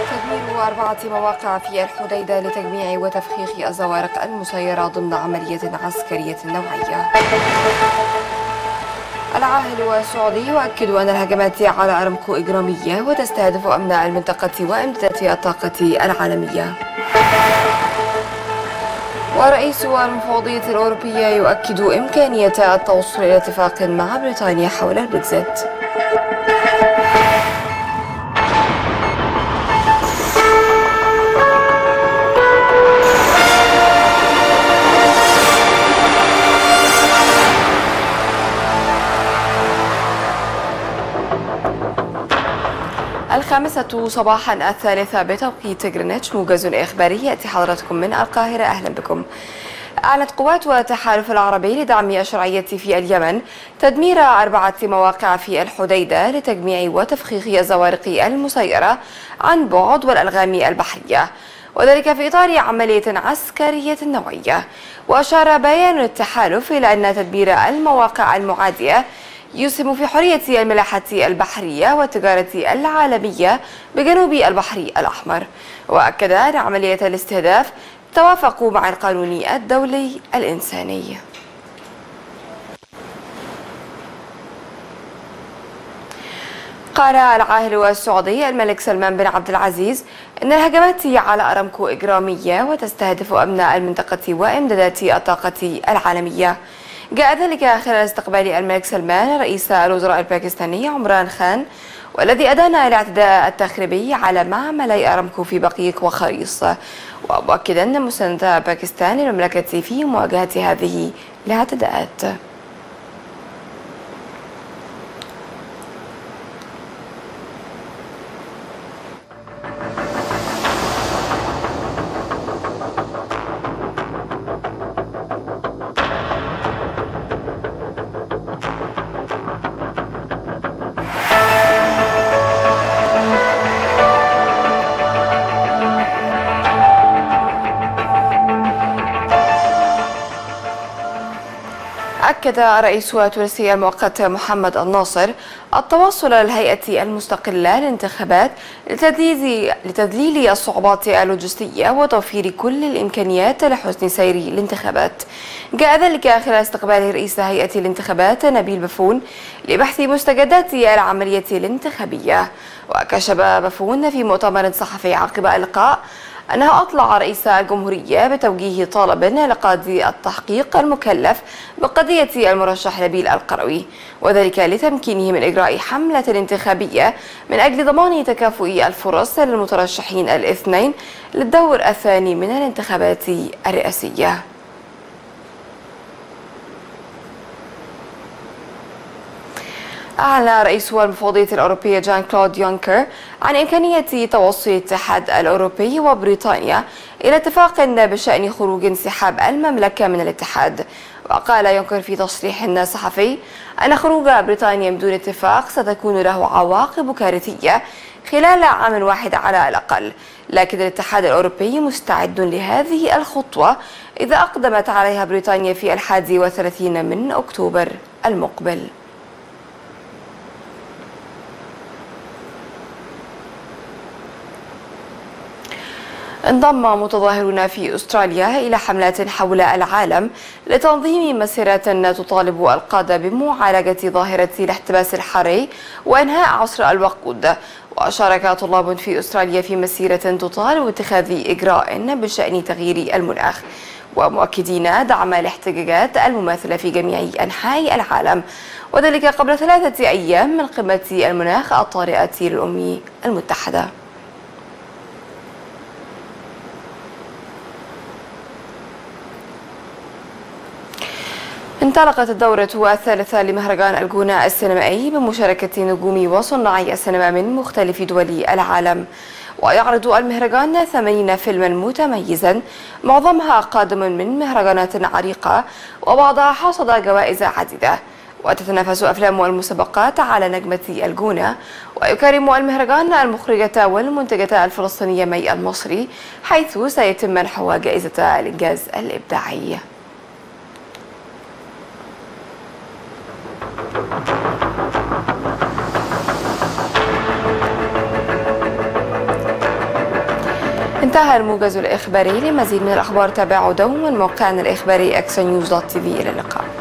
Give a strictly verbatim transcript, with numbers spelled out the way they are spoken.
تدمير أربعة مواقع في الحديدة لتجميع وتفخيخ الزوارق المسيرة ضمن عملية عسكرية نوعية. العاهل السعودي يؤكد أن الهجمات على أرامكو إجرامية وتستهدف أمن المنطقة وإمدادات الطاقة العالمية. ورئيس المفوضية الأوروبية يؤكد إمكانية التوصل إلى اتفاق مع بريطانيا حول البريكزيت. الخامسة صباحا الثالثة بتوقيت غرينتش، موجز إخباري يأتي حضراتكم من القاهرة. أهلا بكم. أعلنت قوات التحالف العربي لدعم الشرعية في اليمن تدمير أربعة مواقع في الحديدة لتجميع وتفخيخ الزوارق المسيرة عن بعد والألغام البحرية، وذلك في إطار عملية عسكرية نوعية. وأشار بيان التحالف إلى أن تدمير المواقع المعادية يسهم في حرية الملاحة البحرية والتجارة العالمية بجنوب البحر الأحمر. وأكد أن عملية الاستهداف توافق مع القانون الدولي الإنساني. قال العاهل السعودي الملك سلمان بن عبد العزيز أن الهجمات على أرامكو إجرامية وتستهدف أمن المنطقة وإمدادات الطاقة العالمية. جاء ذلك خلال استقبال الملك سلمان رئيس الوزراء الباكستاني عمران خان، والذي أدان الاعتداء التخريبي على معملي أرامكو في بقيق وخريص، ومؤكدا مساندة باكستان للمملكة في مواجهة هذه الاعتداءات. أكد الرئيس التونسي المؤقت محمد الناصر التواصل للهيئة المستقلة للانتخابات لتذليل الصعوبات اللوجستية وتوفير كل الإمكانيات لحسن سير الانتخابات. جاء ذلك خلال استقبال رئيس هيئة الانتخابات نبيل بفون لبحث مستجدات العملية الانتخابية. وكشف بفون في مؤتمر صحفي عقب اللقاء أنه أطلع رئيس الجمهورية بتوجيه طلب لقاضي التحقيق المكلف بقضية المرشح نبيل القروي، وذلك لتمكينه من إجراء حملة انتخابية من أجل ضمان تكافؤ الفرص للمترشحين الاثنين للدور الثاني من الانتخابات الرئاسية. أعلن رئيس المفوضية الأوروبية جان كلود يونكر عن إمكانية توصل الاتحاد الأوروبي وبريطانيا إلى اتفاق بشأن خروج انسحاب المملكة من الاتحاد. وقال يونكر في تصريح صحفي أن خروج بريطانيا بدون اتفاق ستكون له عواقب كارثية خلال عام واحد على الأقل، لكن الاتحاد الأوروبي مستعد لهذه الخطوة إذا أقدمت عليها بريطانيا في الحادي والثلاثين من أكتوبر المقبل. انضم متظاهرون في أستراليا إلى حملات حول العالم لتنظيم مسيرات تطالب القادة بمعالجة ظاهرة الاحتباس الحراري وإنهاء عصر الوقود. وشارك طلاب في أستراليا في مسيرة تطالب باتخاذ إجراء بشأن تغيير المناخ، ومؤكدين دعم الاحتجاجات المماثلة في جميع أنحاء العالم، وذلك قبل ثلاثة أيام من قمة المناخ الطارئة للأمم المتحدة. انطلقت الدورة الثالثة لمهرجان الجونة السينمائي بمشاركة نجوم وصناعي السينما من مختلف دول العالم، ويعرض المهرجان ثمانين فيلما متميزا معظمها قادم من مهرجانات عريقة وبعضها حصد جوائز عديدة. وتتنافس أفلام المسابقات على نجمة الجونة، ويكرم المهرجان المخرجة والمنتجة الفلسطينية مي المصري، حيث سيتم منحها جائزة الإنجاز الإبداعي. انتهى الموجز الإخباري. لمزيد من الأخبار تابعوا دوما موقعنا الإخباري أكس نيوز دوت تي في. إلى اللقاء.